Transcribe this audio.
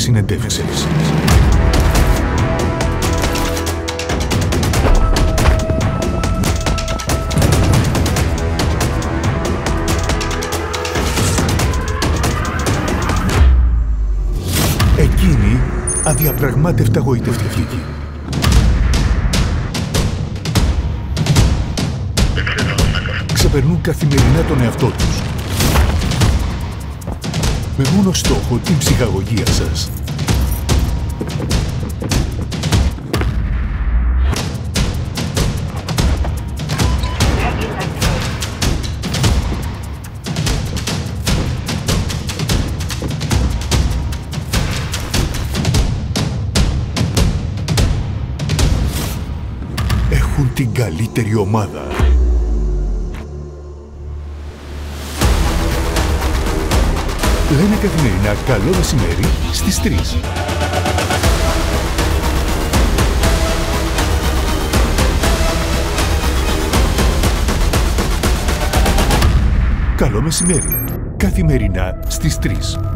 συνεντεύξεις. Εκείνη αδιαπραγμάτευτα γοητευτική. Ξεπερνούν καθημερινά τον εαυτό τους, με μόνο στόχο την ψυχαγωγία σας. Έχουν την καλύτερη ομάδα. Λένε καθημερινά καλό μεσημέρι στις 3. Καλό μεσημέρι, καθημερινά στις 3.